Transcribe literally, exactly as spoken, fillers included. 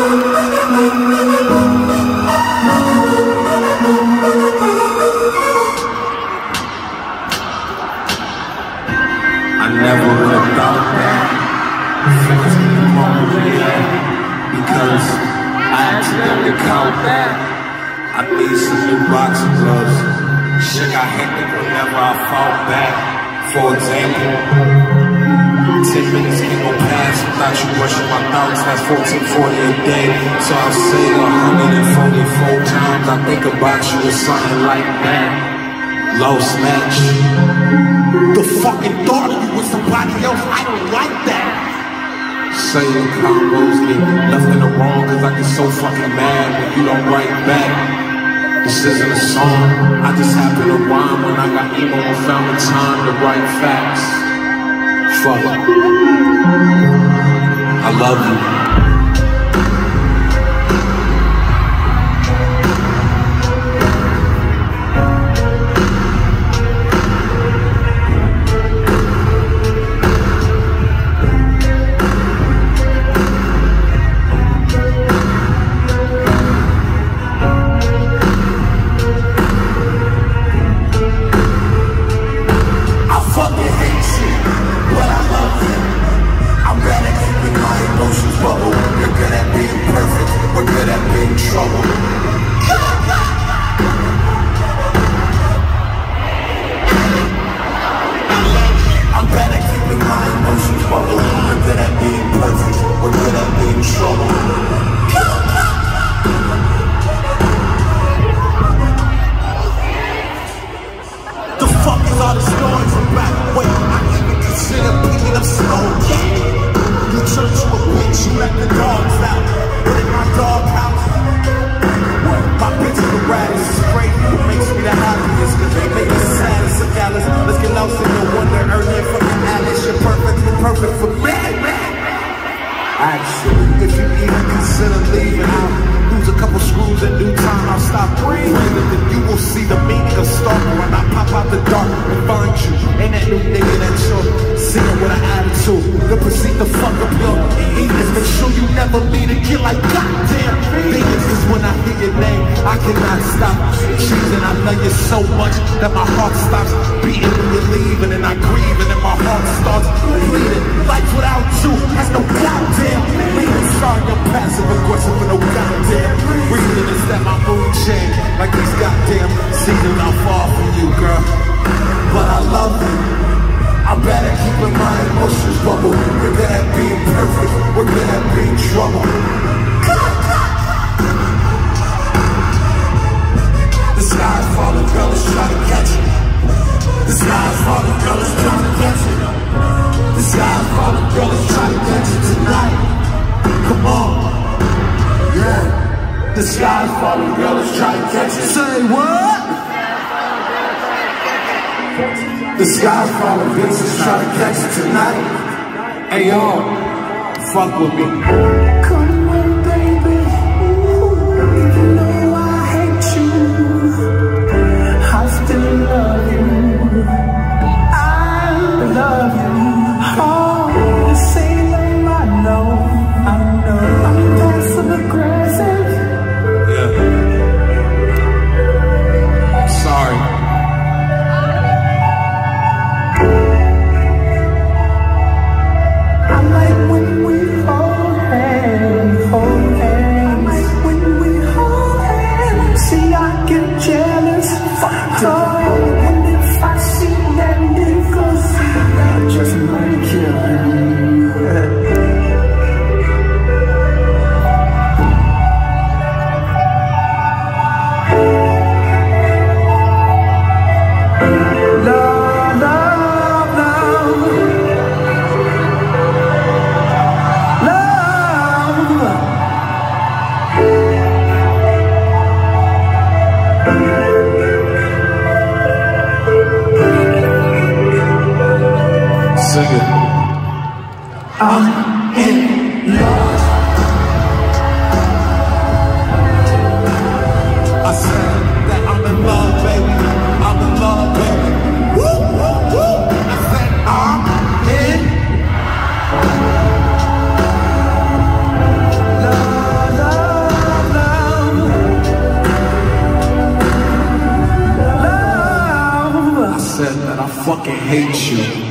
I never would have thought that things would be wrong with me, because I accidentally caught that. I need some new boxing gloves. Shit got hectic whenever I fought back. For example, ten minutes can go past without you rushing my thoughts. That's fourteen forty a day, so I'll say one hundred forty-four times I think about you or something like that. Lost match. The fucking thought of you with somebody else, I don't like that. Saying combos get left in the wrong, cause I get so fucking mad when you don't write back. This isn't a song, I just happen to rhyme when I got emo and found the time to write facts. Fuck it. I love you. Actually, if you even consider leaving, I'll lose a couple screws in due time. I'll stop breathing, then you will see the meaning of stalking when I pop out the dark and find you. And that new nigga that you're seeing with an attitude, then proceed to fuck up your eaters. Make sure you never meet again like goddamn niggas. Cause when I hear your name, I cannot stop choosing. I love you so much that my heart stops beating when you're leaving, and I grieve, and then my heart starts bleeding. Life without you has no goddamn meaning. Sorry, I'm passive aggressive for no goddamn reason. It's that my mood changed like these goddamn seasons. I'm far from you, girl, but I love you. I better keep in my emotions bubble. We're good at being perfect, we're good at being trouble. The sky's falling, girl, let's try to catch it. The sky's falling, girl, let's try to catch it. The sky's falling, girl, let's try to catch it tonight. Come on, yeah. The sky's falling, girl, let's try to catch it. Say what? The sky's falling, bitch, let's try to catch it tonight. Hey, yo, fuck with me. Come on, baby, ooh, even though I hate you, I still love you. I love you. Oh, the same name I know, I know. I'm passive aggressive. Yeah. Sorry. When we hold hands. fucking hate you.